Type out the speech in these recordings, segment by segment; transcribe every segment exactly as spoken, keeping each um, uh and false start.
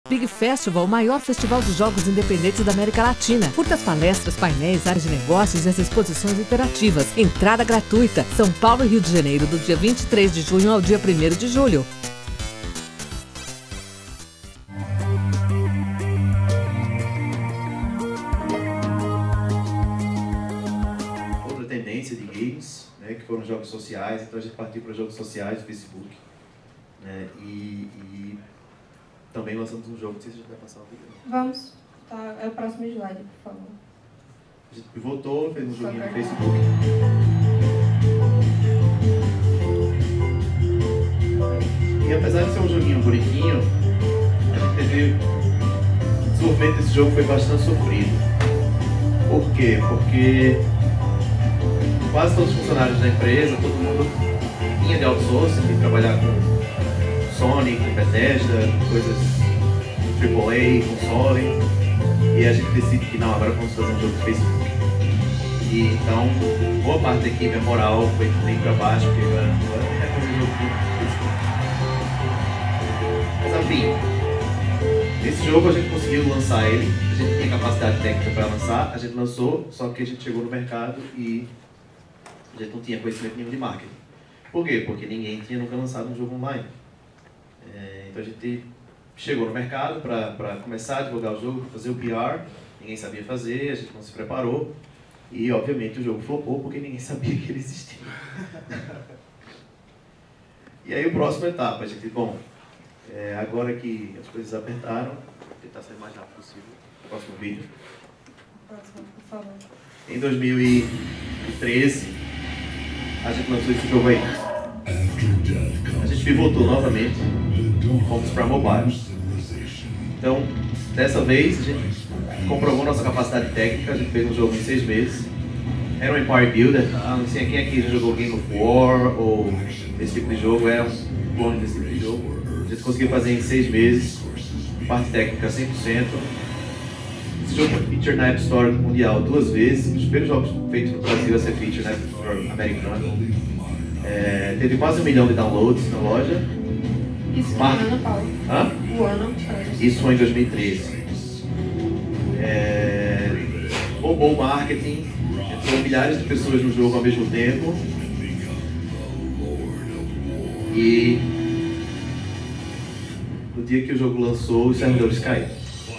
Big Festival, o maior festival de jogos independentes da América Latina. Curta as palestras, painéis, áreas de negócios e as exposições interativas. Entrada gratuita. São Paulo e Rio de Janeiro, do dia vinte e três de junho ao dia primeiro de julho. Outra tendência de games, né, que foram jogos sociais, então a gente partiu para jogos sociais do Facebook. Né, e, e também lançamos um jogo, não sei se a gente vai passar o vídeo. Vamos, tá, é o próximo slide, por favor. A gente pivotou, fez um joguinho no Facebook. E apesar de ser um joguinho bonitinho, a gente teve... o desenvolvimento desse jogo foi bastante sofrido. Por quê? Porque quase todos os funcionários da empresa, todo mundo vinha de outsourcing, de trabalhar com Sony, com Bethesda, coisas triplo A, console, e a gente decide que não, agora vamos fazer um jogo de Facebook. E então, boa parte da equipe, a moral foi bem para baixo, porque agora não é fazer um jogo de Facebook. Mas enfim, nesse jogo a gente conseguiu lançar ele, a gente tinha capacidade técnica para lançar, a gente lançou, só que a gente chegou no mercado e a gente não tinha conhecimento nenhum de marketing. Por quê? Porque ninguém tinha nunca lançado um jogo online. É, então a gente chegou no mercado para começar a divulgar o jogo, fazer o P R, ninguém sabia fazer, a gente não se preparou e obviamente o jogo flopou porque ninguém sabia que ele existia. E aí o próximo etapa, a gente, bom, é, agora que as coisas apertaram, vou tentar ser o mais rápido possível, próximo vídeo. Próximo, por favor. Em dois mil e treze, a gente lançou esse jogo aí. A gente pivotou novamente, fomos para mobile. Então, dessa vez, a gente comprovou nossa capacidade técnica, a gente fez um jogo em seis meses. Era um Empire Builder, ah, não sei quem aqui já jogou Game of War ou esse tipo de jogo, é um clone desse tipo de jogo. A gente conseguiu fazer em seis meses, parte técnica cem por cento. Esse jogo foi feature na App Store mundial duas vezes, os primeiros jogos feitos no Brasil a ser feature na App Store americana. É, teve quase um milhão de downloads na loja. Isso foi o ano, Paulo? Hã? O ano? Isso foi em dois mil e treze. É, bombou o marketing, entrou milhares de pessoas no jogo ao mesmo tempo. E no dia que o jogo lançou, os servidores caíram.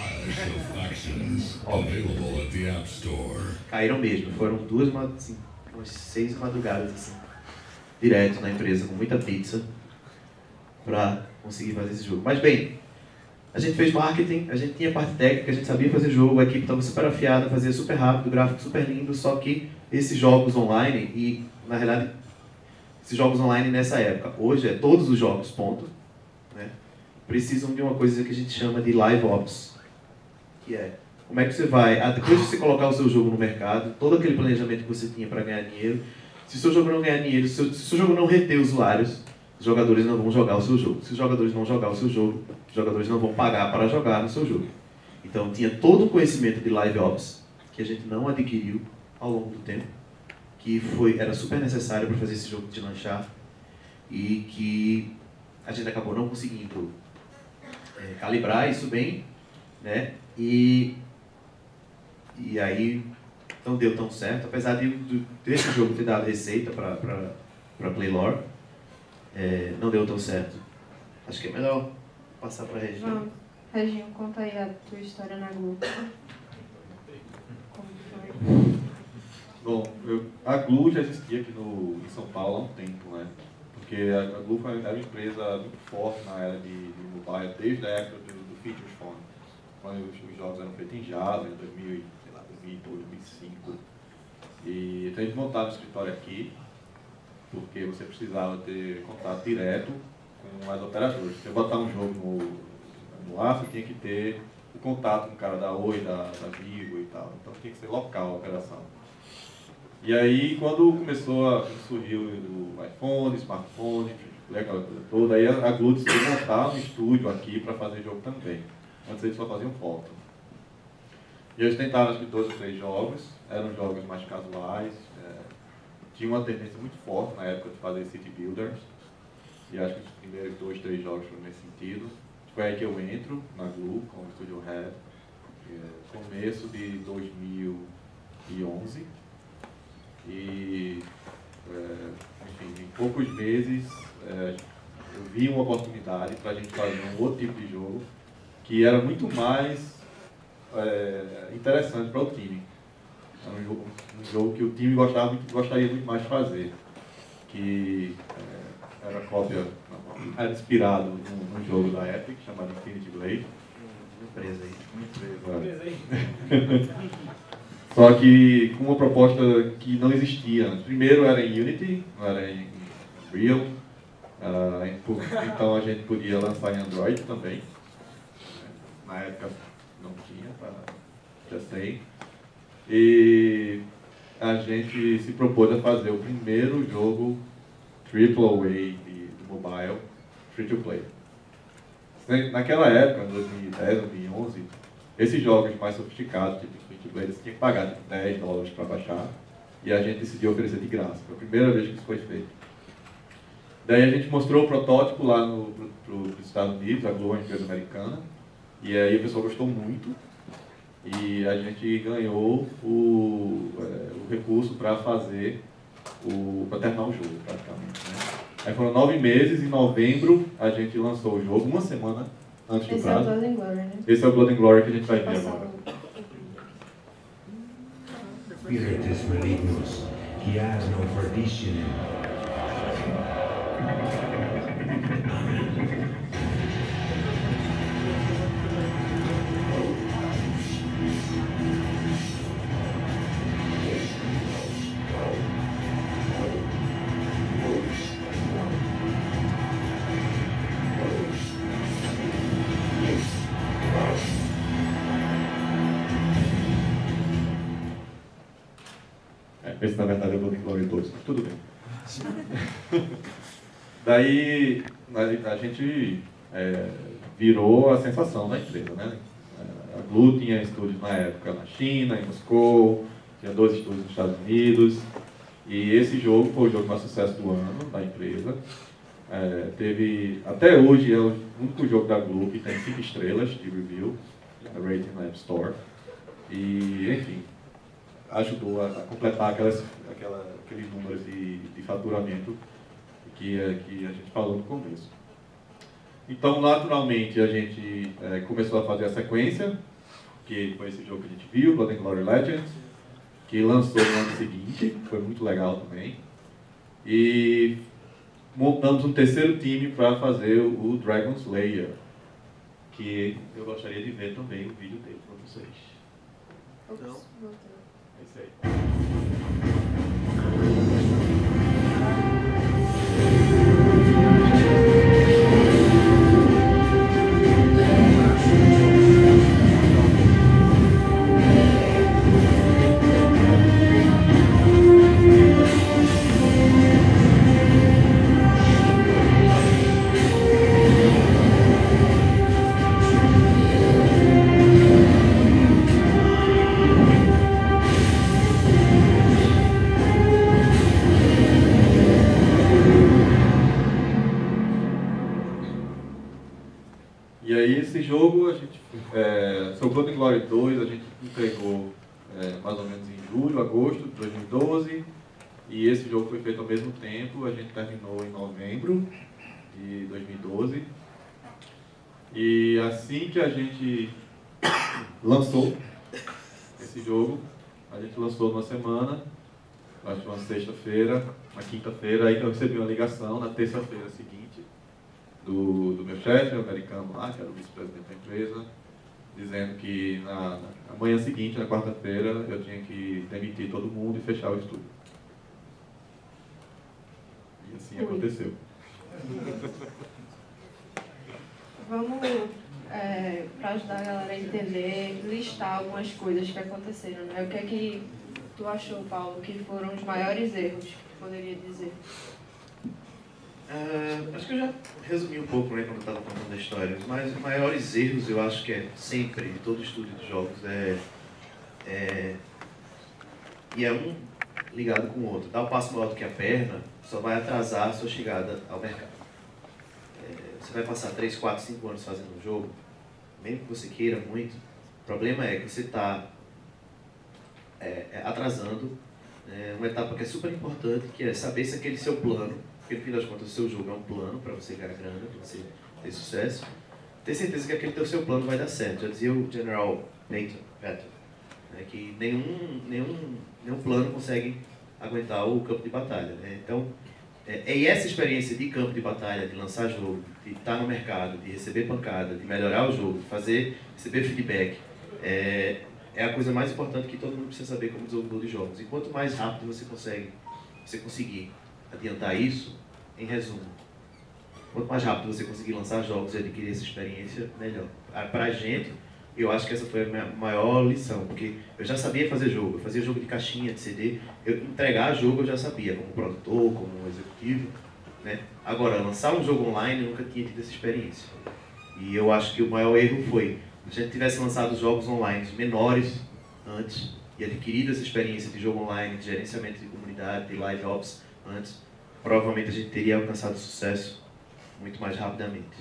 Óbvio. Caíram mesmo, foram duas, assim, umas seis madrugadas assim, direto na empresa, com muita pizza, para conseguir fazer esse jogo. Mas bem, a gente fez marketing, a gente tinha parte técnica, a gente sabia fazer jogo, a equipe estava super afiada, fazia super rápido, gráfico super lindo, só que esses jogos online, e na realidade, esses jogos online nessa época, hoje é todos os jogos, ponto, né, precisam de uma coisa que a gente chama de live ops, que é como é que você vai, depois de você colocar o seu jogo no mercado, todo aquele planejamento que você tinha para ganhar dinheiro, se o seu jogo não ganhar dinheiro, se o seu jogo não reter usuários, os jogadores não vão jogar o seu jogo. Se os jogadores não jogar o seu jogo, os jogadores não vão pagar para jogar no seu jogo. Então tinha todo o conhecimento de Live Ops, que a gente não adquiriu ao longo do tempo, que foi, era super necessário para fazer esse jogo deslanchar, e que a gente acabou não conseguindo é, calibrar isso bem, né? E, e aí não deu tão certo, apesar de, de desse jogo ter dado receita para Playlore, é, não deu tão certo. Acho que é melhor passar para a Reginho. Vamos. Reginho, conta aí a tua história na Globo. Como foi? Bom, eu, a Glu já existia aqui no, em São Paulo há um tempo, né? Porque a, a Glu era uma empresa muito forte na era de, de mobile, desde a época do, do Features Phone, quando os, os jogos eram feitos em Java, em dois mil, sei lá, dois mil e dois, dois mil e cinco. E então eles montaram o escritório aqui, porque você precisava ter contato direto com as operadoras. Se você botar um jogo no, no ar, você tinha que ter o contato com o cara da Oi, da, da Vivo e tal. Então tinha que ser local a operação. E aí, quando começou a surgir o iPhone, smartphone, aquela coisa toda, aí a Glu decidiu montar um estúdio aqui para fazer jogo também. Antes eles só faziam foto. E eles tentaram acho que dois ou três jogos, eram jogos mais casuais, é, tinha uma tendência muito forte na época de fazer city builders, e acho que os primeiros dois, três jogos foram nesse sentido. Foi aí que eu entro na Glu, começo de dois mil e onze e, é, enfim, em poucos meses é, eu vi uma oportunidade para a gente fazer um outro tipo de jogo que era muito mais é, interessante para o time. Era um jogo, um jogo que o time gostava muito, gostaria muito mais de fazer, que é, era cópia, era inspirado num, num jogo da Epic chamado Infinity Blade. Uma empresa aí. Uma empresa aí. Só que com uma proposta que não existia. Primeiro era em Unity, não era em Unreal. Uh, então a gente podia lançar em Android também. Na época não tinha, tá? Já sei. E a gente se propôs a fazer o primeiro jogo triple A de, de mobile, free to play. Naquela época, em dois mil e dez, dois mil e onze, esses jogos mais sofisticados, tipo free to play, você tinha que pagar tipo, dez dólares para baixar, e a gente decidiu oferecer de graça. Foi a primeira vez que isso foi feito. Daí a gente mostrou o protótipo lá no, pro, pro Estados Unidos, a Globo é uma empresa americana, e aí o pessoal gostou muito, e a gente ganhou o, é, o recurso para fazer, para terminar o jogo, praticamente. Né? Aí foram nove meses, em novembro a gente lançou o jogo, uma semana antes do Esse prazo. é o Blood and Glory, né? Esse é o Blood and Glory que a gente vai ver agora. Spiritus malignos, que has no perditionem. Esse, na verdade, é o Blood and Glory dois, mas tudo bem. Daí, a gente é, virou a sensação da empresa, né? A Glu tinha estúdios na época na China, em Moscou, tinha dois estúdios nos Estados Unidos, e esse jogo foi o jogo mais sucesso do ano da empresa. É, teve, até hoje, é o único jogo da Glu que tem cinco estrelas de review, a rating na App Store, e, enfim, ajudou a, a completar aquelas, aquela, aqueles números de, de faturamento que, que a gente falou no começo. Então, naturalmente, a gente é, começou a fazer a sequência, que foi esse jogo que a gente viu, Blood and Glory Legends, que lançou no ano seguinte, foi muito legal também. E montamos um terceiro time para fazer o Dragon Slayer, que eu gostaria de ver também o vídeo dele para vocês. Ops, voltou. É isso aí. E aí esse jogo, a gente, é, seu Blood and Glory dois, a gente entregou é, mais ou menos em julho, agosto de dois mil e doze, e esse jogo foi feito ao mesmo tempo, a gente terminou em novembro de dois mil e doze. E assim que a gente lançou esse jogo, a gente lançou numa semana, acho que uma sexta-feira, uma quinta-feira, aí eu recebi uma ligação na terça-feira seguinte, Do, do meu chefe, o americano lá, que era o vice-presidente da empresa, dizendo que na, na manhã seguinte, na quarta-feira, eu tinha que demitir todo mundo e fechar o estúdio. E assim Ui. aconteceu. Vamos, é, para ajudar a galera a entender, listar algumas coisas que aconteceram, né? O que é que tu achou, Paulo, que foram os maiores erros que tu poderia dizer? Uh, acho que eu já resumi um pouco, né, quando eu estava contando a história, mas os maiores erros eu acho que é sempre, em todo estúdio de jogos, é, é e é um ligado com o outro. Dar um passo maior do que a perna só vai atrasar a sua chegada ao mercado. É, você vai passar três, quatro, cinco anos fazendo um jogo, mesmo que você queira muito, problema é que você está é, atrasando é, uma etapa que é super importante, que é saber se aquele seu plano, porque no fim das contas o seu jogo é um plano para você ganhar grana, para você ter sucesso, ter certeza que aquele teu seu plano vai dar certo. Já dizia o General Patton, Patton né, que nenhum, nenhum, nenhum plano consegue aguentar o campo de batalha. Né? Então, é, é essa experiência de campo de batalha, de lançar jogo, de estar no mercado, de receber pancada, de melhorar o jogo, de fazer, receber feedback, é, é a coisa mais importante que todo mundo precisa saber como desenvolvedor de jogos. E quanto mais rápido você consegue, você conseguir adiantar isso, em resumo, quanto mais rápido você conseguir lançar jogos e adquirir essa experiência, melhor. Para a gente, eu acho que essa foi a minha maior lição, porque eu já sabia fazer jogo, eu fazia jogo de caixinha, de C D, eu entregar jogo eu já sabia, como produtor, como executivo, né? Agora, lançar um jogo online eu nunca tinha tido essa experiência. E eu acho que o maior erro foi, se a gente tivesse lançado jogos online menores antes e adquirido essa experiência de jogo online, de gerenciamento de comunidade, de live ops antes, provavelmente a gente teria alcançado sucesso muito mais rapidamente.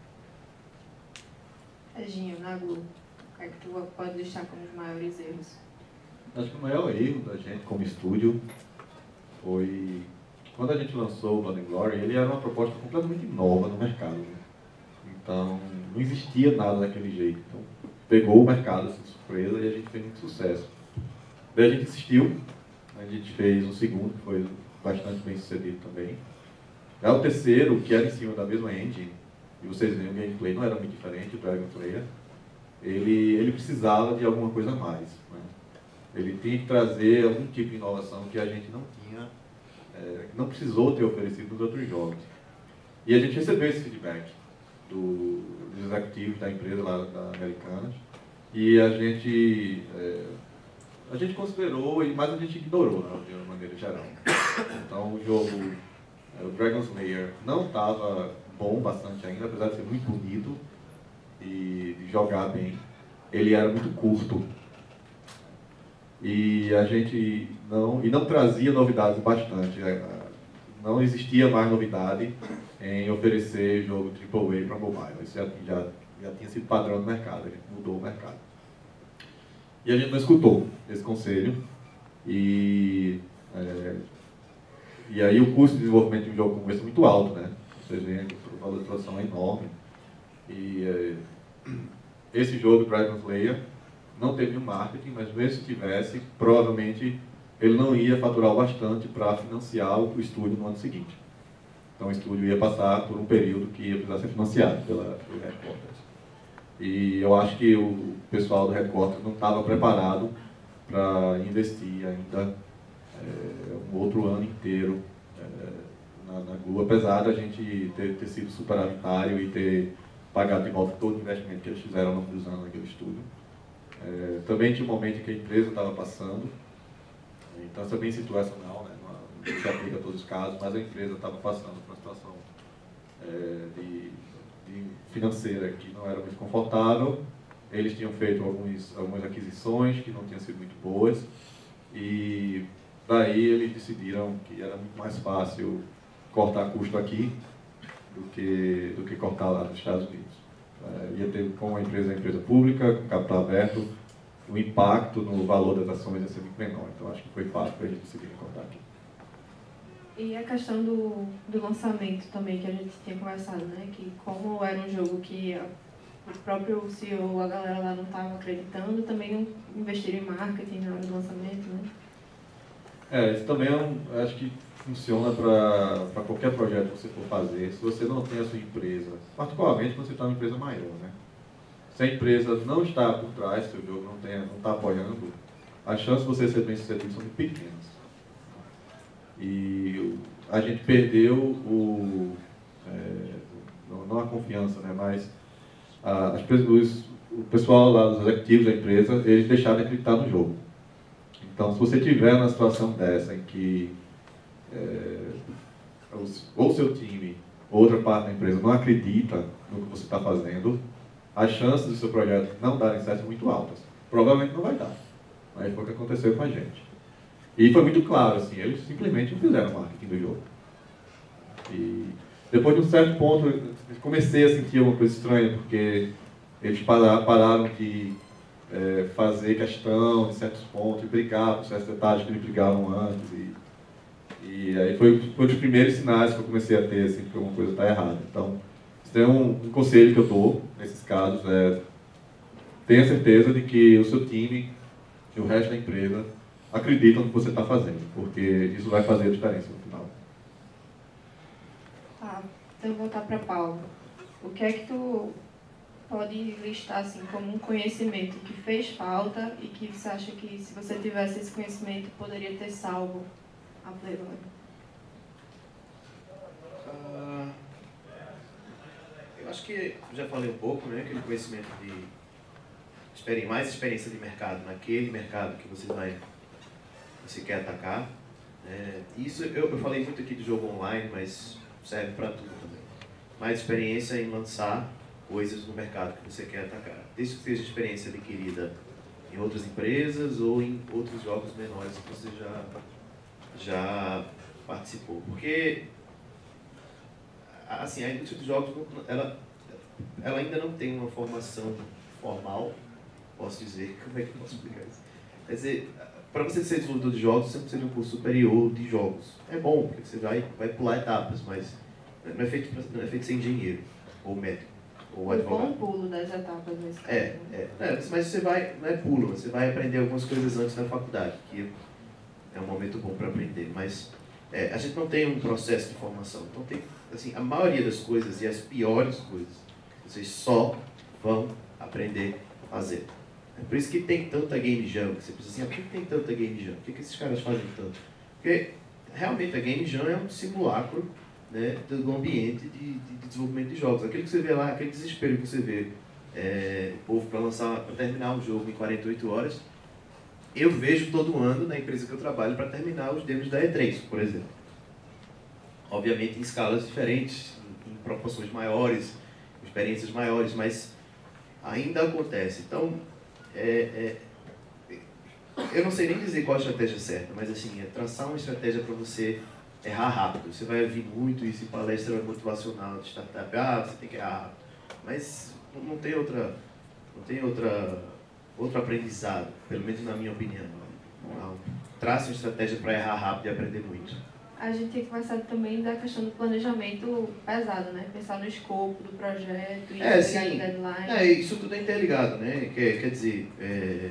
Edinho, na Glu, o que é que tu pode deixar como os maiores erros? Acho que o maior erro da gente como estúdio foi quando a gente lançou o Blood and Glory, ele era uma proposta completamente nova no mercado. Né? Então, não existia nada daquele jeito. Então, pegou o mercado assim, de surpresa e a gente fez muito sucesso. Daí a gente insistiu, a gente fez um segundo, que foi bastante bem sucedido também. Aí o terceiro, que era em cima da mesma engine, e vocês veem, o gameplay não era muito diferente, o Dragon Slayer, ele, ele precisava de alguma coisa a mais. Né? Ele tinha que trazer algum tipo de inovação que a gente não tinha, é, não precisou ter oferecido nos outros jogos. E a gente recebeu esse feedback do, dos executivos da empresa lá da Americanas, e a gente, é, a gente considerou, mas a gente ignorou, né, de uma maneira geral. Então o jogo, é, o Dragon Slayer, não estava bom bastante ainda, apesar de ser muito bonito e de jogar bem. Ele era muito curto. E a gente não, e não trazia novidades bastante. Não existia mais novidade em oferecer jogo triple A para mobile. Isso já, já, já tinha sido padrão no mercado, a gente mudou o mercado. E a gente não escutou esse conselho. E, é, e aí o custo de desenvolvimento de um jogo como esse é muito alto, né? Vocês veem que o valor de produção é enorme. E é, esse jogo, Dragon Slayer, não teve um marketing, mas mesmo se tivesse, provavelmente ele não ia faturar o bastante para financiar o estúdio no ano seguinte. Então o estúdio ia passar por um período que ia precisar ser financiado pela, pelo Headquarters. E eu acho que o pessoal do Headquarters não estava preparado para investir ainda é, um outro ano inteiro é, na, na Glu, apesar da gente ter, ter sido superavitário e ter pagado de volta todo o investimento que eles fizeram ao longo dos anos naquele estúdio. É, também tinha um momento em que a empresa estava passando, então isso é bem situacional, né? Não se aplica a todos os casos, mas a empresa estava passando por uma situação é, de, de financeira que não era muito confortável. Eles tinham feito alguns, algumas aquisições que não tinham sido muito boas, e daí eles decidiram que era muito mais fácil cortar custo aqui do que, do que cortar lá nos Estados Unidos. É, ia ter, como a empresa é uma empresa pública, com capital aberto, o impacto no valor das ações ia ser muito menor. Então acho que foi fácil para a gente decidir cortar aqui. E a questão do, do lançamento também, que a gente tinha conversado, né? Que como era um jogo que a, o próprio C E O, a galera lá não estava acreditando, também não investiram em marketing na hora do lançamento, né? É, isso também é um, acho que funciona para qualquer projeto que você for fazer. Se você não tem a sua empresa, particularmente quando você está numa empresa maior, né? Se a empresa não está por trás, se o jogo não está não tá apoiando, as chances de você ser bem sucedido são muito pequenas. E a gente perdeu o, é, não a confiança, né, mas a, as, os, o pessoal lá, os executivos da empresa, eles deixaram de acreditar no jogo. Então, se você tiver numa situação dessa em que é, ou seu time ou outra parte da empresa não acredita no que você está fazendo, as chances do seu projeto não darem certo são muito altas. Provavelmente não vai dar, mas foi o que aconteceu com a gente. E foi muito claro, assim, eles simplesmente não fizeram marketing do jogo. E depois de um certo ponto, eu comecei a sentir uma coisa estranha, porque eles pararam de é, fazer questão de certos pontos, e brigar por certos detalhes que eles brigavam antes. E, e aí foi, foi um dos primeiros sinais que eu comecei a ter, assim, que alguma coisa está errada. Então, isso é um, um conselho que eu dou nesses casos, é tenha certeza de que o seu time e o resto da empresa acreditam no que você está fazendo, porque isso vai fazer a diferença no final. Tá, então vou voltar para Paulo. O que é que tu pode listar assim como um conhecimento que fez falta e que você acha que se você tivesse esse conhecimento poderia ter salvo a Playboy? Uh, eu acho que já falei um pouco, né? Aquele conhecimento de mais experiência de mercado naquele mercado que você vai você quer atacar. É, isso eu, eu falei muito aqui de jogo online, mas serve para tudo também. Mais experiência em lançar coisas no mercado que você quer atacar. Desde que seja experiência adquirida em outras empresas ou em outros jogos menores que você já, já participou. Porque, assim, a indústria de jogos, ela, ela ainda não tem uma formação formal, posso dizer, como é que eu posso explicar isso? Quer dizer, para você ser desenvolvedor de jogos, você precisa de um curso superior de jogos. É bom, porque você vai, vai pular etapas, mas não é feito, pra, não é feito ser engenheiro, ou médico, ou advogado. Um bom pulo das etapas nesse caso. É, é, é, mas você vai, não é pulo, você vai aprender algumas coisas antes da faculdade, que é um momento bom para aprender, mas é, a gente não tem um processo de formação. Então tem, assim, a maioria das coisas e as piores coisas, vocês só vão aprender a fazer. É por isso que tem tanta game jam, que você pensa assim, ah, por que tem tanta game jam? Por que, que esses caras fazem tanto? Porque realmente a game jam é um simulacro, né, do ambiente de, de, de desenvolvimento de jogos. Aquele que você vê lá, aquele desespero que você vê é, o povo para lançar, para terminar um jogo em quarenta e oito horas, eu vejo todo ano na empresa que eu trabalho para terminar os demos da E três, por exemplo. Obviamente em escalas diferentes, em, em proporções maiores, experiências maiores, mas ainda acontece. Então, é, é, eu não sei nem dizer qual a estratégia certa, mas assim, é traçar uma estratégia para você errar rápido. Você vai ouvir muito isso em palestra motivacional de startup. Ah, você tem que errar rápido. Mas não tem outra, não tem outra, outro aprendizado, pelo menos na minha opinião. Não. Trace uma estratégia para errar rápido e aprender muito. A gente tem que conversar também da questão do planejamento pesado, né? Pensar no escopo do projeto e é, pegar sim. deadline. É, isso tudo é interligado, né? Quer, quer dizer, é,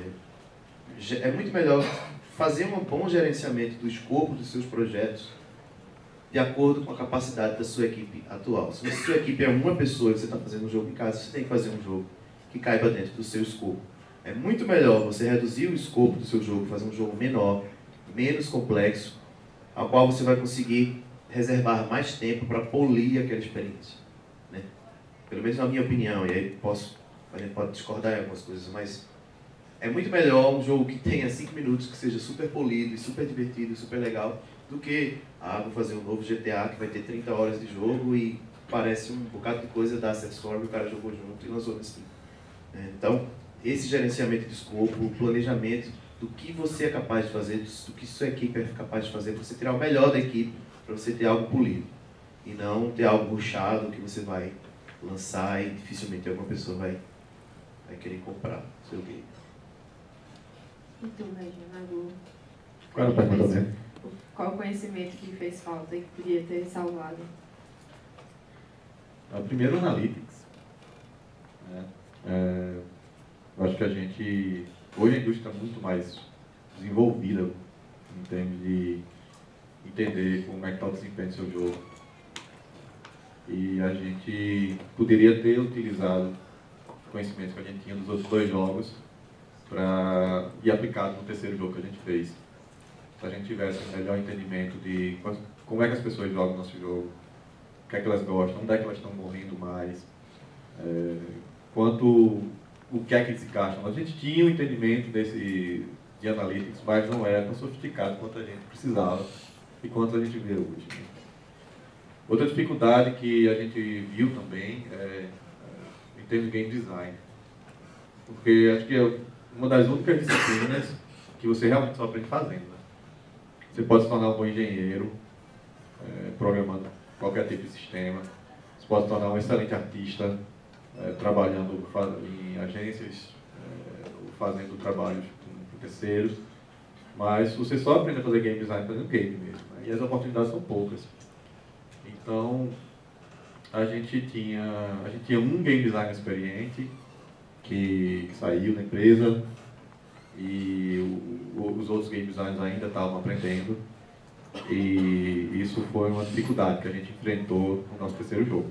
é muito melhor fazer um bom gerenciamento do escopo dos seus projetos de acordo com a capacidade da sua equipe atual. Se a sua equipe é uma pessoa e você está fazendo um jogo em casa, você tem que fazer um jogo que caiba dentro do seu escopo. É muito melhor você reduzir o escopo do seu jogo, fazer um jogo menor, menos complexo, ao qual você vai conseguir reservar mais tempo para polir aquela experiência, né? Pelo menos na minha opinião, e aí posso, a gente pode discordar em algumas coisas, mas é muito melhor um jogo que tenha cinco minutos, que seja super polido, e super divertido, e super legal, do que, ah, vou fazer um novo G T A que vai ter trinta horas de jogo e parece um bocado de coisa da Asset Store, o cara jogou junto e lançou no Steam. Então, esse gerenciamento de escopo, o planejamento do que você é capaz de fazer, do que sua equipe é capaz de fazer, para você tirar o melhor da equipe, para você ter algo polido. E não ter algo rushado que você vai lançar e dificilmente alguma pessoa vai, vai querer comprar o seu game. E tu, Regina, Gu? Qual era a pergunta mesmo? Qual o conhecimento que fez falta e que podia ter salvado? A primeira, Analytics. É, é, eu acho que a gente... Hoje a indústria está muito mais desenvolvida em termos de entender como é que está o desempenho do seu jogo. E a gente poderia ter utilizado os conhecimentos que a gente tinha dos outros dois jogos pra, e aplicado no terceiro jogo que a gente fez. Se a gente tivesse um melhor entendimento de como é que as pessoas jogam o nosso jogo, o que é que elas gostam, onde é que elas estão morrendo mais, é, quanto... o que é que eles encaixam. A gente tinha um entendimento desse, de analytics, mas não era tão sofisticado quanto a gente precisava e quanto a gente vê hoje. Outra dificuldade que a gente viu também é em termos de game design. Porque acho que é uma das únicas disciplinas que você realmente só aprende fazendo. Né? Você pode se tornar um bom engenheiro, é, programando qualquer tipo de sistema. Você pode se tornar um excelente artista, É, trabalhando em agências, é, fazendo trabalhos com terceiros, mas você só aprende a fazer game design fazendo game mesmo, né? E as oportunidades são poucas. Então, a gente tinha, a gente tinha um game designer experiente que, que saiu da empresa e o, o, os outros game designers ainda estavam aprendendo, e isso foi uma dificuldade que a gente enfrentou no nosso terceiro jogo.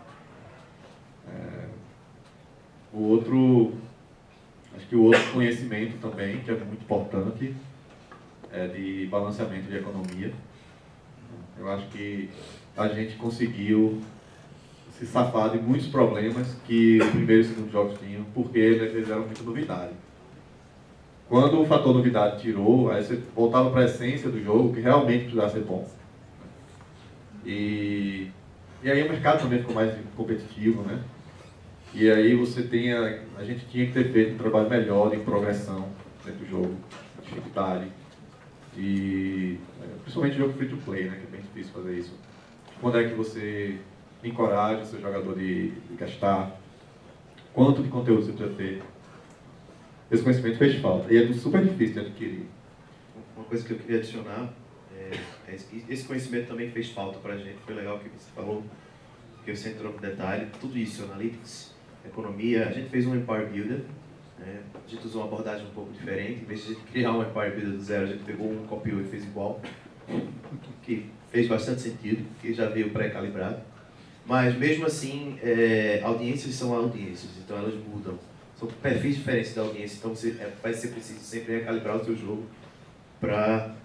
É, o outro, acho que o outro conhecimento também, que é muito importante, é de balanceamento de economia. Eu acho que a gente conseguiu se safar de muitos problemas que o primeiro e o segundo jogos tinham, porque eles eram muito novidade. Quando o fator novidade tirou, aí você voltava para a essência do jogo, que realmente precisava ser bom. E, e aí o mercado também ficou mais competitivo, né? E aí você tem a, a gente tinha que ter feito um trabalho melhor de progressão dentro do jogo, dificuldade, e principalmente jogo free to play, né? Que é bem difícil fazer isso. Quando é que você encoraja o seu jogador de, de gastar? Quanto de conteúdo você precisa ter? Esse conhecimento fez falta e é super difícil de adquirir. Uma coisa que eu queria adicionar, é, é esse conhecimento também fez falta para a gente. Foi legal que você falou, que você entrou no detalhe. Tudo isso, analytics, economia, a gente fez um Empire Builder, né? A gente usou uma abordagem um pouco diferente. Em vez de a gente criar um Empire Builder do zero, a gente pegou um, copiou e fez igual, que fez bastante sentido, que já veio pré-calibrado. Mas mesmo assim, é, audiências são audiências, então elas mudam. São perfis diferentes da audiência, então você, é, vai ser preciso sempre recalibrar o seu jogo para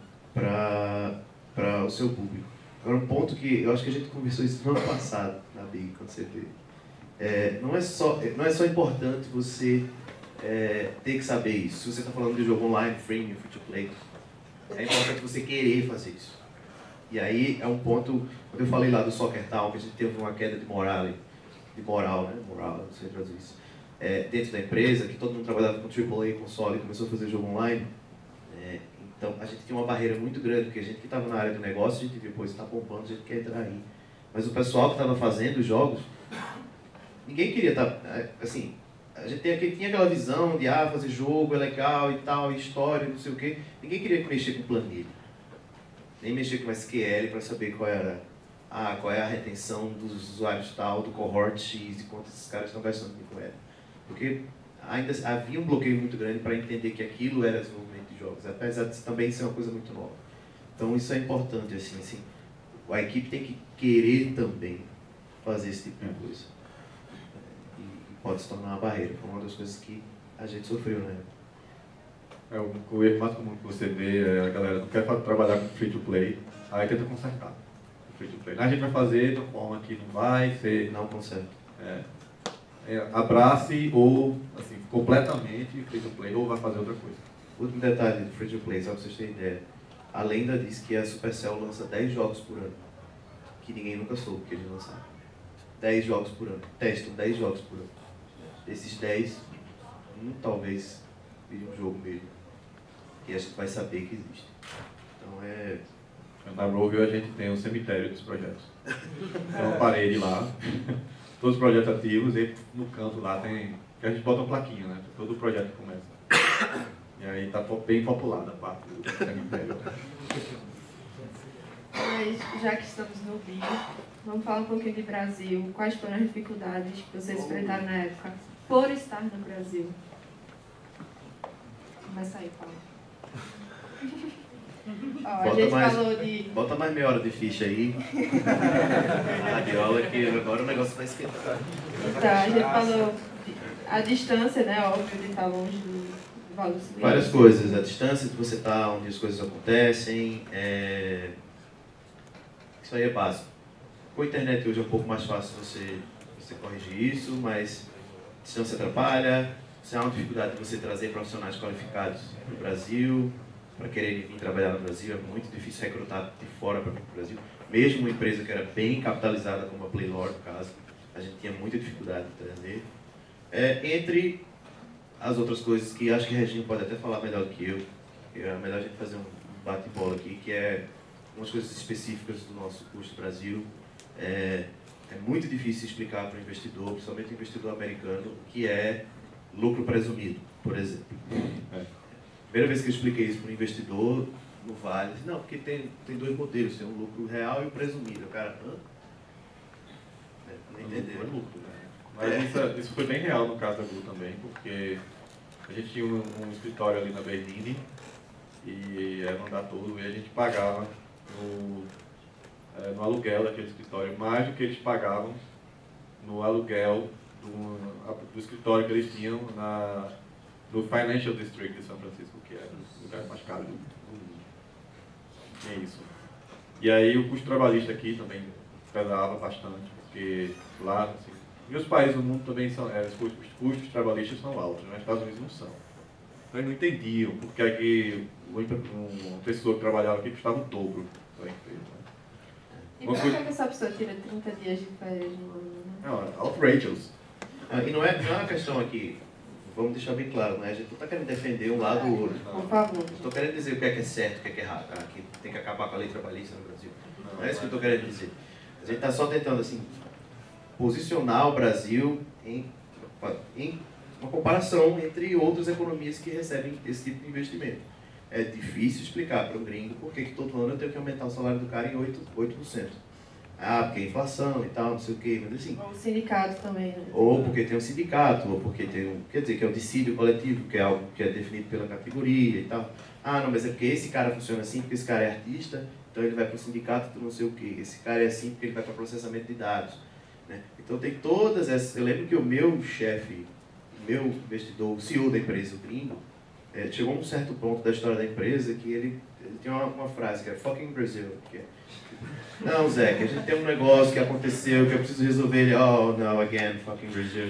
o seu público. Agora, um ponto que eu acho que a gente conversou isso no ano passado, na Big, quando você vê. É, não, é só, não é só importante você é, ter que saber isso. Se você está falando de jogo online, freemium, free to play, é importante você querer fazer isso. E aí é um ponto, quando eu falei lá do Soccer Town, que a gente teve uma queda de moral, de moral, né? Moral, não sei traduzir isso. É, dentro da empresa, que todo mundo trabalhava com triplo A, console, e começou a fazer jogo online. É, então, a gente tinha uma barreira muito grande, porque a gente que estava na área do negócio, a gente viu, pô, isso está bombando, a gente quer entrar aí. Mas o pessoal que estava fazendo os jogos, ninguém queria estar, tá, assim, a gente tinha, tinha aquela visão de, ah, fazer jogo é legal e tal, e história, não sei o quê. Ninguém queria mexer com planilha, nem mexer com S Q L para saber qual era, ah, qual é a retenção dos usuários tal, do cohort X, e quanto esses caras estão gastando com moeda. Porque ainda havia um bloqueio muito grande para entender que aquilo era desenvolvimento de jogos, apesar de também ser uma coisa muito nova. Então isso é importante, assim, assim, a equipe tem que querer também fazer esse tipo de coisa. E, e pode se tornar uma barreira, foi uma das coisas que a gente sofreu, né? É, o, o erro mais comum que você vê é a galera não quer trabalhar com free to play, aí tenta consertar o free to play. A gente vai fazer de uma forma que não vai ser... Não conserta. É, é, abrace ou, assim, completamente free to play, ou vai fazer outra coisa. Último detalhe do free to play, só para vocês terem ideia. A lenda diz que a Supercell lança dez jogos por ano, que ninguém nunca soube que eles lançaram. dez jogos por ano. Testam dez jogos por ano. Desses dez, um talvez vire um jogo mesmo, que a gente vai saber que existe. Então é... Na Rovio a gente tem um cemitério dos projetos. Tem uma parede lá, todos os projetos ativos, e no canto lá tem... que a gente bota uma plaquinha, né? Todo o projeto começa. E aí está bem populada a parte do cemitério. Mas, já que estamos no Bio, vamos falar um pouquinho de Brasil. Quais foram as dificuldades que vocês enfrentaram na época por estar no Brasil? Começa aí, Paulo. Ó, a Bota gente mais, falou de... Bota mais meia hora de ficha aí. A radiola, que agora o negócio vai esquentar. Tá, a gente falou de, a distância, né, óbvio, de estar longe do Vale do Silício. Várias coisas. A distância de você estar onde as coisas acontecem. É... Isso aí é básico. Com a internet hoje é um pouco mais fácil você, você corrigir isso, mas a distância atrapalha. Se há uma dificuldade de você trazer profissionais qualificados para o Brasil, para quererem vir trabalhar no Brasil, é muito difícil recrutar de fora para vir para o Brasil. Mesmo uma empresa que era bem capitalizada, como a Playlore, no caso, a gente tinha muita dificuldade de trazer. É, entre as outras coisas que acho que o Reginho pode até falar melhor do que eu, é melhor a gente fazer um bate-bola aqui, que é umas coisas específicas do nosso custo Brasil. É, é muito difícil explicar para o investidor, principalmente o investidor americano, o que é lucro presumido. por exemplo. É. Primeira vez que eu expliquei isso para um investidor no Vale, disse, não, porque tem, tem dois modelos, tem um lucro real e o presumido. O cara, hã? Não entendeu. É lucro, né? Mas é. isso, isso foi bem real no caso da Glu também, porque a gente tinha um, um escritório ali na Bernini e era mandatorio e a gente pagava no, é, no aluguel daquele escritório mais do que eles pagavam no aluguel do, do escritório que eles tinham na, no Financial District de São Francisco, que é o lugar mais caro do mundo. É isso. E aí o custo trabalhista aqui também pesava bastante, porque lá, assim, em outros países do mundo também são, é, os custos, os custos trabalhistas são altos, mas nos Estados Unidos não são. Então eles não entendiam porque é que uma pessoa que trabalhava aqui custava o dobro da empresa. Né? E por que essa pessoa tira trinta dias de férias no ano? Não, outrageous. Ah, e não é, não é uma questão aqui, vamos deixar bem claro, né? A gente não está querendo defender um lado ou outro. Por favor. Estou querendo dizer o que é que é certo, o que é que é errado. Ah, que tem que acabar com a lei trabalhista no Brasil. Não, não é isso que eu estou querendo dizer. A gente está só tentando, assim, posicionar o Brasil em, em uma comparação entre outras economias que recebem esse tipo de investimento. É difícil explicar para um gringo por que todo ano eu tenho que aumentar o salário do cara em oito por cento. Ah, porque é inflação e tal, não sei o quê, mas assim... Ou o sindicato também, né? Ou porque tem um sindicato, ou porque tem um... Quer dizer, que é um dissídio coletivo, que é algo que é definido pela categoria e tal. Ah, não, mas é porque esse cara funciona assim, porque esse cara é artista, então ele vai para o sindicato do não sei o quê. Esse cara é assim porque ele vai para processamento de dados. Né? Então tem todas essas... Eu lembro que o meu chefe, o meu investidor, o C E O da empresa, o gringo, é, chegou a um certo ponto da história da empresa que ele, ele tinha uma, uma frase que é fucking Brazil, que é... Não, Zé, que a gente tem um negócio que aconteceu que eu preciso resolver. Ele, oh, no, again, fucking Brazil.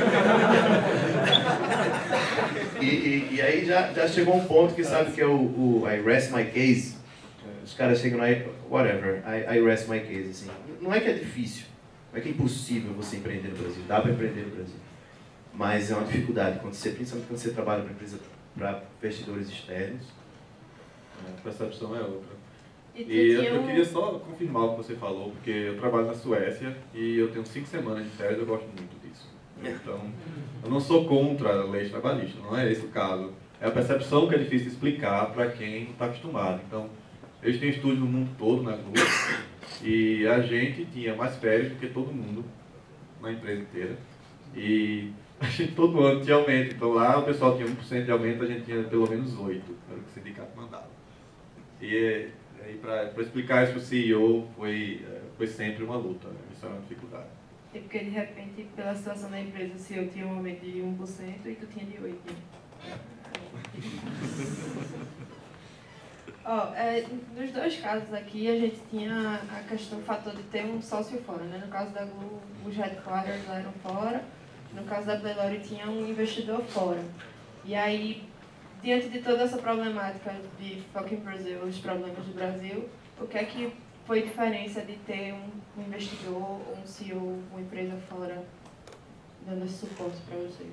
e, e, e aí já, já chegou um ponto que sabe que é o, o I rest my case. Os caras chegam lá e, whatever, I, I rest my case. Assim. Não é que é difícil, não é que é impossível você empreender no Brasil. Dá para empreender no Brasil. Mas é uma dificuldade, quando você, principalmente quando você trabalha para empresa, para investidores externos. A percepção é outra. E, e eu, um... eu queria só confirmar o que você falou, porque eu trabalho na Suécia e eu tenho cinco semanas de férias e eu gosto muito disso. Então, eu não sou contra a lei trabalhista, não é esse o caso. É a percepção que é difícil explicar para quem não está acostumado. Então, eles têm estúdio no mundo todo, na Glu, e a gente tinha mais férias do que todo mundo na empresa inteira. E a gente todo ano tinha aumento. Então, lá o pessoal tinha um por cento de aumento, a gente tinha pelo menos oito por cento, era o que o sindicato mandava. E... E para explicar isso para o C E O foi, foi sempre uma luta, né? Isso era uma dificuldade. E porque de repente, pela situação da empresa, o C E O tinha um aumento de um por cento e tu tinha de oito por cento. oh, é, nos dois casos aqui, a gente tinha a questão, o fator de ter um sócio fora, né? No caso da Glu, os headquarters lá eram fora. No caso da Playlore, tinha um investidor fora. E aí, diante de toda essa problemática de fucking Brasil, os problemas do Brasil, o que é que foi a diferença de ter um investidor, um C E O, uma empresa fora, dando esse suporte para vocês?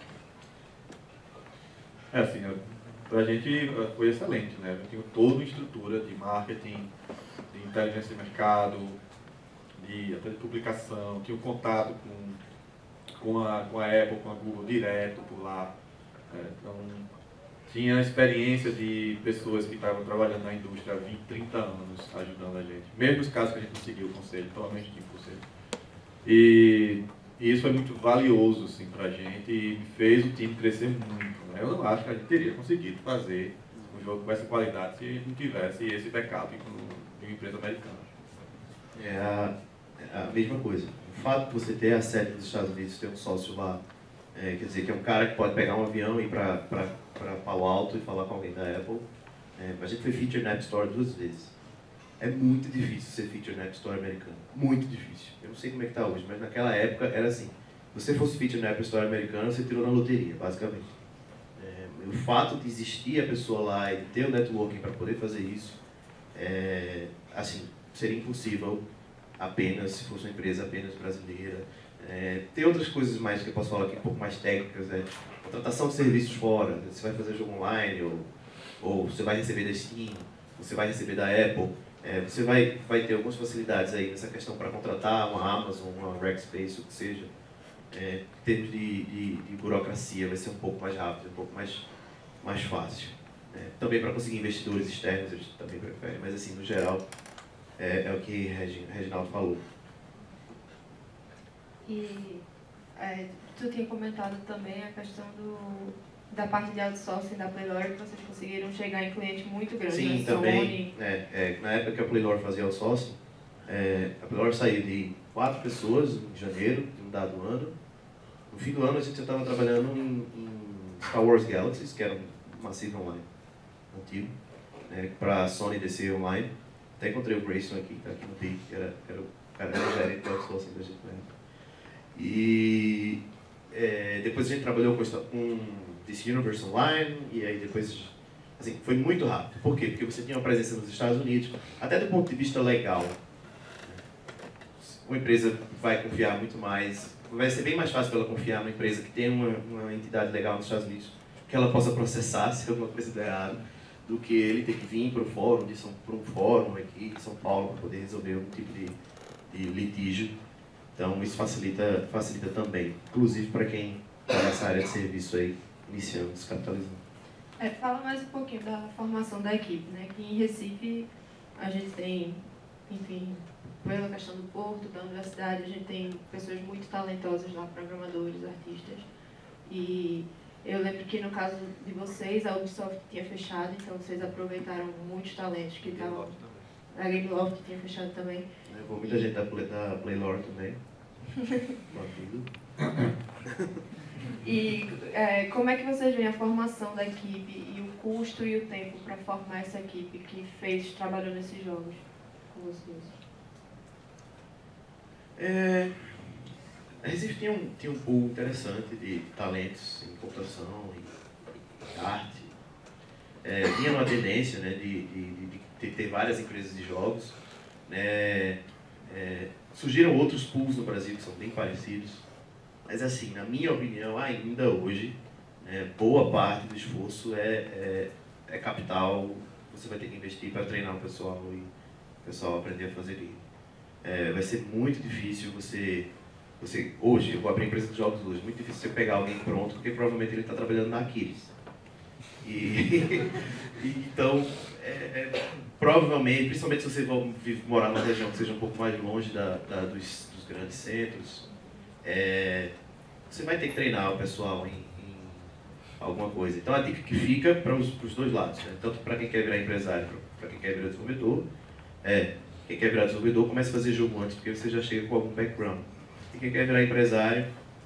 É assim, para a gente foi excelente, né? Eu tenho toda uma estrutura de marketing, de inteligência de mercado, de, até de publicação, tinha um contato com, com, a, com a Apple, com a Google direto por lá. É, então, tinha a experiência de pessoas que estavam trabalhando na indústria há vinte, trinta anos ajudando a gente. Mesmo nos casos que a gente conseguiu o conselho, totalmente tinha conselho. E, e isso foi muito valioso assim, para a gente e fez o time crescer muito. Né? Eu não acho que a gente teria conseguido fazer um jogo com essa qualidade se a gente não tivesse esse backup de uma empresa americana. É a, é a mesma coisa. O fato de você ter a sede dos Estados Unidos, ter um sócio lá, é, quer dizer que é um cara que pode pegar um avião e ir para para Palo Alto e falar com alguém da Apple. É, a gente foi feature na App Store duas vezes. É muito difícil ser feature na App Store americana. Muito difícil. Eu não sei como é que está hoje, mas naquela época era assim. Se você fosse feature na App Store americana, você tirou na loteria, basicamente. É, o fato de existir a pessoa lá e de ter o networking para poder fazer isso, é, assim, seria impossível apenas se fosse uma empresa apenas brasileira. É, tem outras coisas mais que eu posso falar aqui, um pouco mais técnicas, né? Contratação de serviços fora, você vai fazer jogo online, ou, ou você vai receber da Steam, você vai receber da Apple, é, você vai, vai ter algumas facilidades aí nessa questão para contratar uma Amazon, uma Rackspace, o que seja. É, em termos de, de, de burocracia, vai ser um pouco mais rápido, um pouco mais, mais fácil. É, também para conseguir investidores externos, eles também preferem, mas assim, no geral, é, é o que Regi, Reginaldo falou. E é, tu tinha comentado também a questão do, da parte de outsourcing da Playlore, que vocês conseguiram chegar em clientes muito grandes. Sim, também. É, é, na época que a Playlore fazia outsourcing, é, a Playlore saiu de quatro pessoas em janeiro de um dado ano. No fim do ano a gente já estava trabalhando em, em Star Wars Galaxies, que era um Massive Online antigo, né, para a Sony D C Online. Até encontrei o Grayson aqui, que tá aqui no P I C, que era, era o cara era o gerente de outsourcing da gente na época. E é, depois a gente trabalhou com, com D C Universe Online, e aí depois, assim, foi muito rápido. Por quê? Porque você tinha uma presença nos Estados Unidos, até do ponto de vista legal. Uma empresa vai confiar muito mais, vai ser bem mais fácil para ela confiar numa empresa que tem uma, uma entidade legal nos Estados Unidos, que ela possa processar se alguma coisa der errado, do que ele ter que vir para o fórum, de São, para um fórum aqui em São Paulo, para poder resolver algum tipo de, de litígio. Então isso facilita, facilita também, inclusive para quem está nessa área de serviço aí, iniciando, se capitalizando. É, fala mais um pouquinho da formação da equipe, né? Que em Recife a gente tem, enfim, pela questão do porto, da universidade, a gente tem pessoas muito talentosas lá, programadores, artistas. E eu lembro que no caso de vocês, a Ubisoft tinha fechado, então vocês aproveitaram muitos talentos que estavam... A Gameloft tinha fechado também. Levou muita gente da, da Playlore também. E é, como é que vocês veem a formação da equipe e o custo e o tempo para formar essa equipe que fez, trabalhou nesses jogos com vocês? É, a Recife tinha um, tinha um pool interessante de talentos em computação e, e arte. É, tinha uma tendência, né, de, de, de, de ter várias empresas de jogos. Né, é, surgiram outros pools no Brasil que são bem parecidos. Mas assim, na minha opinião, ainda hoje, né, boa parte do esforço é, é, é capital. Você vai ter que investir para treinar o pessoal e o pessoal aprender a fazer isso. É, vai ser muito difícil você, você... Hoje, eu vou abrir a empresa de jogos hoje, muito difícil você pegar alguém pronto, porque provavelmente ele está trabalhando na Aquiles. E, e, então, é, é, provavelmente, principalmente se você for morar numa região que seja um pouco mais longe da, da, dos, dos grandes centros, é, você vai ter que treinar o pessoal em, em alguma coisa. Então, a dica que fica para os, para os dois lados, né? Tanto para quem quer virar empresário, para quem quer virar desenvolvedor, é... Quem quer virar desenvolvedor, comece a fazer jogo antes, porque você já chega com algum background. E quem quer virar empresário,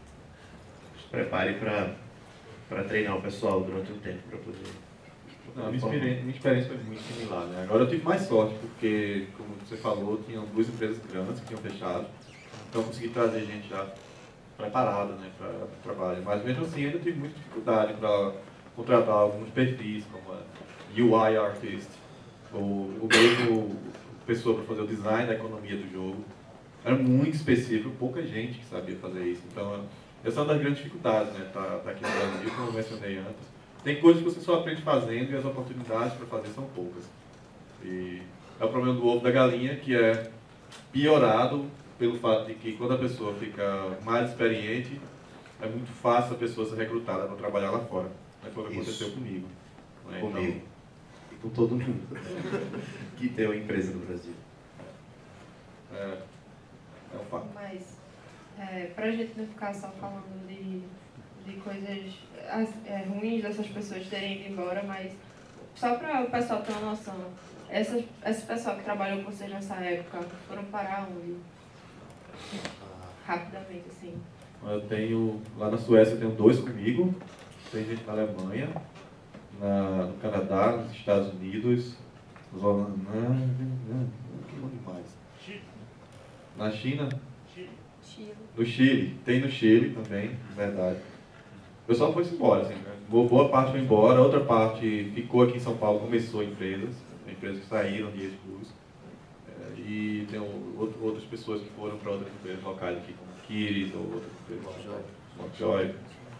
se prepare para treinar o pessoal durante um tempo, para poder... Não, a minha experiência, minha experiência foi muito similar, né? Agora eu tive mais sorte, porque, como você falou, tinham duas empresas grandes que tinham fechado, então eu consegui trazer gente já preparada, né, para o trabalho. Mas mesmo assim, ainda tive muita dificuldade para contratar alguns perfis, como a U I Artist, ou o mesmo... pessoa para fazer o design da economia do jogo. Era muito específico, pouca gente que sabia fazer isso. Então, essa é uma das grandes dificuldades, né? Tá, tá aqui no Brasil, como eu mencionei antes. Tem coisas que você só aprende fazendo e as oportunidades para fazer são poucas. E é o problema do ovo da galinha, que é piorado pelo fato de que quando a pessoa fica mais experiente, é muito fácil a pessoa ser recrutada para trabalhar lá fora. É o que aconteceu comigo. Né? Comigo. Então, com todo mundo que tem uma empresa no Brasil. É, é um fato. Mas, é, para a gente não ficar só falando de, de coisas é, ruins dessas pessoas terem ido embora, mas só para o pessoal ter uma noção, essas, esse pessoal que trabalhou com vocês nessa época foram parar onde? Rapidamente, assim. Eu tenho, lá na Suécia eu tenho dois comigo, tem gente na Alemanha, Na, no Canadá, nos Estados Unidos, nos Holanda, demais. Na China, Chile. No Chile, tem no Chile também, verdade. O pessoal foi embora, assim, né? Boa parte foi embora, outra parte ficou aqui em São Paulo, começou empresas, empresas que saíram de Escus, é, e tem outro, outras pessoas que foram para outras empresas locais aqui, como Kiris ou outras empresas, Mockjoy.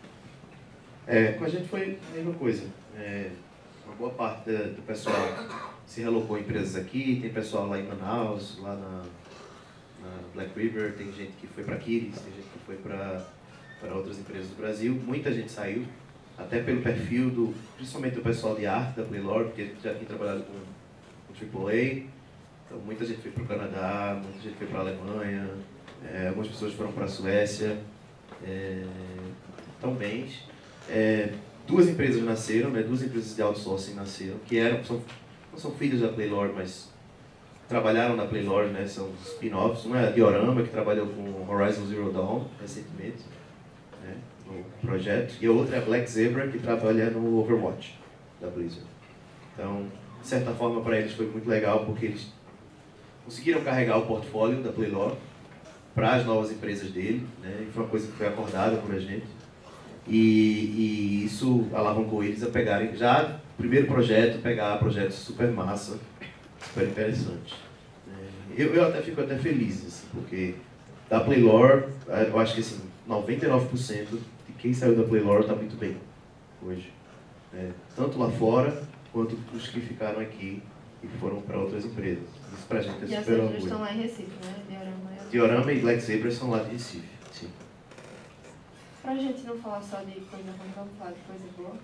É, com a gente foi a mesma coisa. É, uma boa parte da, do pessoal se relocou em empresas aqui, tem pessoal lá em Manaus, lá na, na Black River, tem gente que foi para Kiris, tem gente que foi para para outras empresas do Brasil. Muita gente saiu, até pelo perfil, do, principalmente do pessoal de arte da Playlore, porque já tinha trabalhado com, com triplo A. Então, muita gente foi para o Canadá, muita gente foi para a Alemanha, é, algumas pessoas foram para a Suécia, é, também. É, duas empresas nasceram, né, duas empresas de outsourcing nasceram, que eram, são, não são filhos da Playlore, mas trabalharam na Playlore, né, são spin-offs. Uma é a Diorama, que trabalhou com Horizon Zero Dawn recentemente, né, no projeto, e a outra é a Black Zebra, que trabalha no Overwatch da Blizzard. Então, de certa forma, para eles foi muito legal, porque eles conseguiram carregar o portfólio da Playlore para as novas empresas dele, né, e foi uma coisa que foi acordada por a gente. E, e isso alavancou eles a pegarem, já o primeiro projeto, pegar projetos super massa, super interessantes. Eu, eu até fico até feliz, assim, porque da Playlore, eu acho que assim, noventa e nove por cento de quem saiu da Playlore está muito bem hoje. Né? Tanto lá fora, quanto os que ficaram aqui e foram para outras empresas. Isso pra gente é e super orgulho. E essas estão lá em Recife, né? Diorama, é... Diorama e Black Zebra são lá de Recife, sim. Pra gente não falar só de coisa ruim, vamos falar de coisa boa.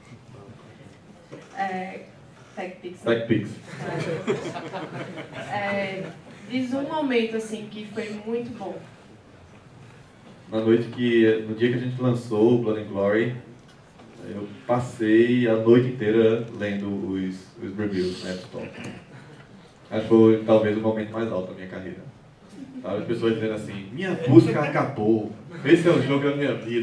É... TechPix. Né? TechPix. É, é, diz um momento assim que foi muito bom. Na noite que, no dia que a gente lançou o Blood and Glory, eu passei a noite inteira lendo os, os reviews na App Store. Acho que foi talvez o momento mais alto da minha carreira. As pessoas dizendo assim, minha busca acabou, esse é o jogo da minha vida.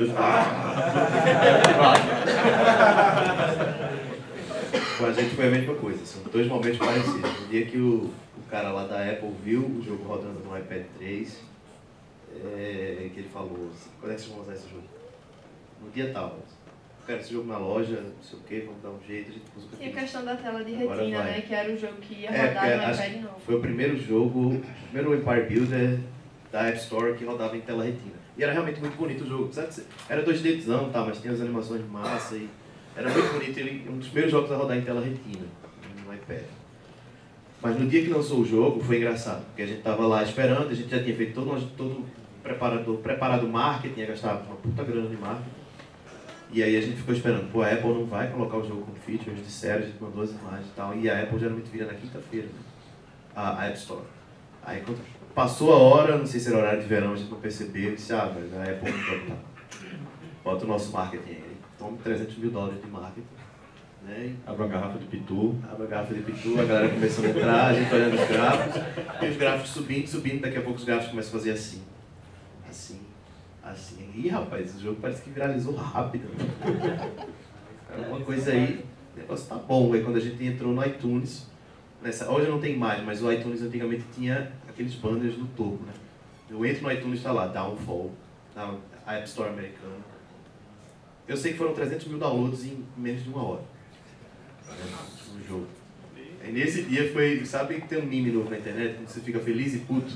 Com a gente foi a mesma coisa, são dois momentos parecidos. No dia que o, o cara lá da Apple viu o jogo rodando no iPad três, é, que ele falou assim, quando é que vocês vão usar esse jogo? No dia tal, eu quero esse jogo na loja, não sei o que, vamos dar um jeito, a gente usa o que E a questão da tela de Agora retina, vai. né, que era o jogo que ia É, rodar porque no acho iPad novo. Foi o primeiro jogo, o primeiro Empire Builder da App Store que rodava em tela retina. E era realmente muito bonito o jogo, apesar de ser, era dois Dzão, tá, mas tinha as animações de massa e era muito bonito, ele, um dos primeiros jogos a rodar em tela retina, no iPad. Mas no dia que lançou o jogo, foi engraçado, porque a gente estava lá esperando, a gente já tinha feito todo, todo preparado, preparado marketing, ia gastar uma puta grana de marketing. E aí a gente ficou esperando, pô, a Apple não vai colocar o jogo como feature, eles disseram, a gente mandou as imagens e tal, e a Apple geralmente vira na quinta-feira, né? a, a App Store. Aí quando passou a hora, não sei se era horário de verão, a gente não percebeu, e disse, ah, mas a Apple não vai botar. Bota o nosso marketing aí. Toma trezentos mil dólares de marketing. Né? Abre uma garrafa de pitu. Abre uma garrafa de pitu, a galera começando a entrar, a gente olhando os gráficos, e os gráficos subindo, subindo, daqui a pouco os gráficos começam a fazer assim. Assim, assim. Ih, rapaz, o jogo parece que viralizou rápido. Era uma coisa aí, o negócio tá bom. Aí quando a gente entrou no iTunes, nessa, hoje não tem mais, mas o iTunes antigamente tinha aqueles banners no topo, né? Eu entro no iTunes e tá lá, Downfall, a App Store americana. Eu sei que foram trezentos mil downloads em menos de uma hora, né, no jogo. Aí nesse dia foi, sabe que tem um meme novo na internet, quando você fica feliz e puto?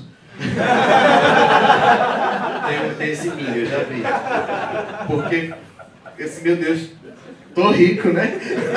tem, tem esse meme, eu já vi. Porque, esse, meu Deus, tô rico, né?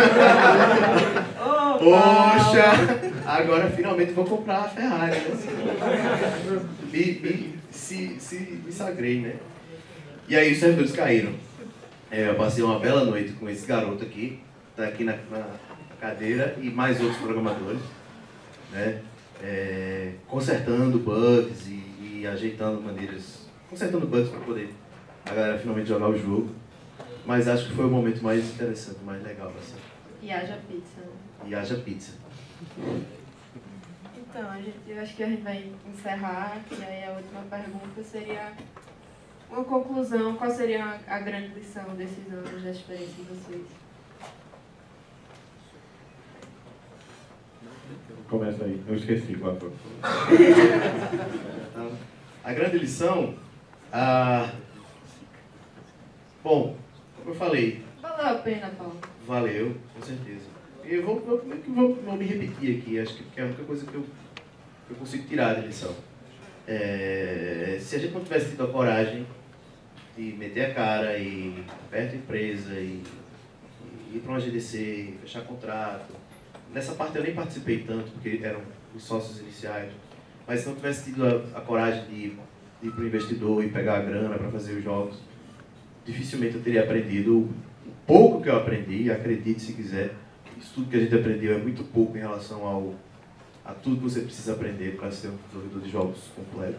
Poxa, agora finalmente vou comprar a Ferrari, né? Me, me, se, se, me sagrei, né? E aí os servidores caíram. É, eu passei uma bela noite com esse garoto aqui, tá aqui na, na cadeira, e mais outros programadores, né? É, consertando bugs e, e ajeitando maneiras, consertando bugs para poder a galera finalmente jogar o jogo. Mas acho que foi o momento mais interessante, mais legal. Assim. E haja pizza, né? E haja pizza. Então, a gente, eu acho que a gente vai encerrar, e aí a última pergunta seria uma conclusão. Qual seria a, a grande lição desses anos da experiência de vocês? Começa aí, eu esqueci qual foi. A grande lição, a... bom, como eu falei... Valeu a pena, Paulo. Valeu, com certeza. Eu vou, vou, vou, vou me repetir aqui, acho que é a única coisa que eu, que eu consigo tirar da lição. É, se a gente não tivesse tido a coragem de meter a cara e ir perto da empresa e, e ir para uma G D C, fechar contrato, nessa parte eu nem participei tanto, porque eram os sócios iniciais, mas se não tivesse tido a, a coragem de, de ir para o investidor e pegar a grana para fazer os jogos, dificilmente eu teria aprendido o pouco que eu aprendi, acredite se quiser. Isso tudo que a gente aprendeu é muito pouco em relação ao, a tudo que você precisa aprender para ser um desenvolvedor de jogos completo.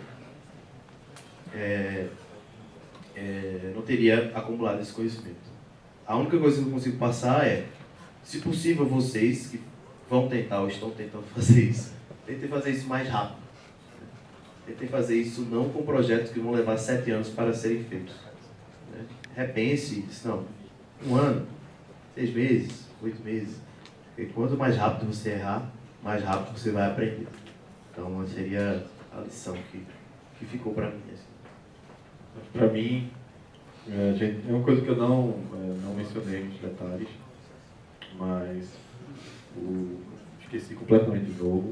É, é, não teria acumulado esse conhecimento. A única coisa que eu consigo passar é, se possível, vocês que vão tentar ou estão tentando fazer isso, tentem fazer isso mais rápido. Tentem fazer isso não com projetos que vão levar sete anos para serem feitos. Repense, não, um ano, seis meses, oito meses. Porque quanto mais rápido você errar, mais rápido você vai aprender. Então, seria a lição que, que ficou para mim. Assim. Para mim, é, gente, é uma coisa que eu não, é, não mencionei nos detalhes, mas o, esqueci completamente do jogo.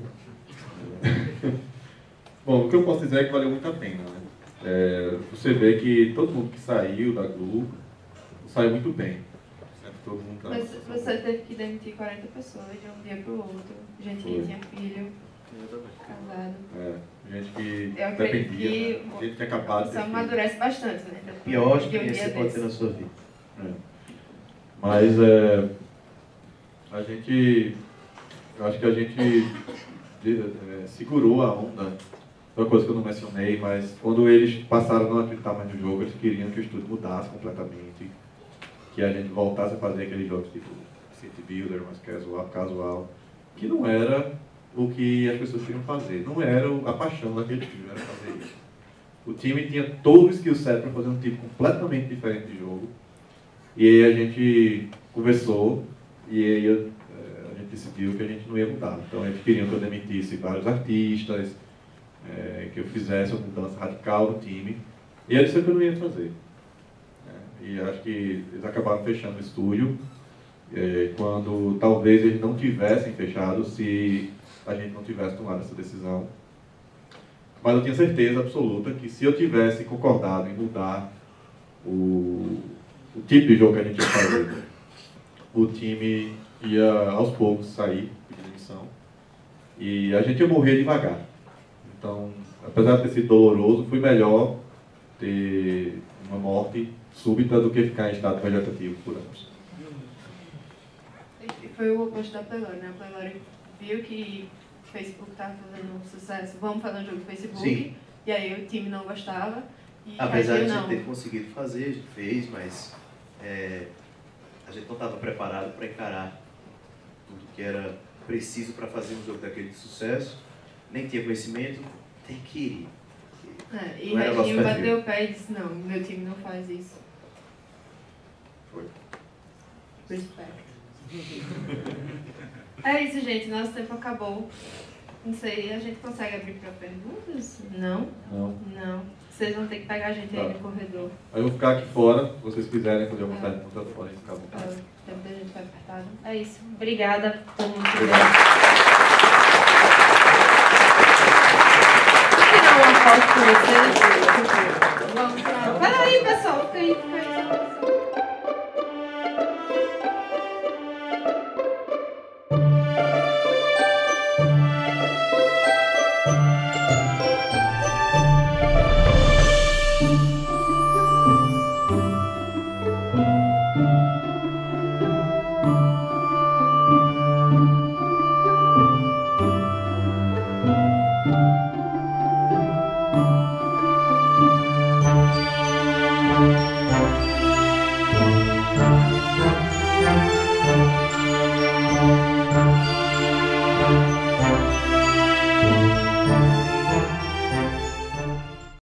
Bom, o que eu posso dizer é que valeu muito a pena, né? É, você vê que todo mundo que saiu da Glu saiu muito bem. Todo mundo tá Mas você teve que demitir quarenta pessoas de um dia para o outro. Gente que tinha filho, casado. É, gente que eu acredito dependia, que né? Gente que acabado de você amadurece bastante, né? Depois pior de um experiência dia que você pode desse. ter na sua vida. É. Mas é, a gente, eu acho que a gente é, segurou a onda. Uma coisa que eu não mencionei, mas quando eles passaram a não acreditar mais no jogo, eles queriam que o estúdio mudasse completamente, que a gente voltasse a fazer aqueles jogos tipo City Builder, mais casual, casual, que não era o que as pessoas queriam fazer, não era a paixão daquele time, era fazer isso. O time tinha todo o skill set para fazer um tipo completamente diferente de jogo, e aí a gente conversou, e aí eu, a gente decidiu que a gente não ia mudar. Então eles queriam que eu demitisse vários artistas, É, que eu fizesse uma mudança radical no time, e eu disse que eu não ia fazer. É, e acho que eles acabaram fechando o estúdio, é, quando talvez eles não tivessem fechado se a gente não tivesse tomado essa decisão. Mas eu tinha certeza absoluta que se eu tivesse concordado em mudar o, o tipo de jogo que a gente ia fazer, o time ia aos poucos sair de demissão, e a gente ia morrer devagar. Então, apesar de ter sido doloroso, foi melhor ter uma morte súbita do que ficar em estado vegetativo por anos. E foi o oposto da Playlore, né? A Playlore viu que o Facebook estava fazendo um sucesso, vamos fazer um jogo do Facebook, Sim. E aí o time não gostava. E Apesar de a não. gente ter conseguido fazer, a gente fez, mas é, a gente não estava preparado para encarar tudo que era preciso para fazer um jogo daquele de sucesso. Nem tinha conhecimento, tem que ir. É, e Não era Reginho nosso bateu o pé e disse, não, meu time não faz isso. Foi. Respect. É isso, gente, nosso tempo acabou. Não sei, a gente consegue abrir para perguntas? Não? Não. Não. Vocês vão ter que pegar a gente aí no corredor. Aí eu vou ficar aqui fora, se vocês quiserem fazer alguma pergunta, podem ficar à É, vontade. o tempo da gente vai apertado. É isso. Obrigada por nos ver. Tirar uma foto com vocês. Vamos lá. Peraí, pessoal. Fica aí, fica aí.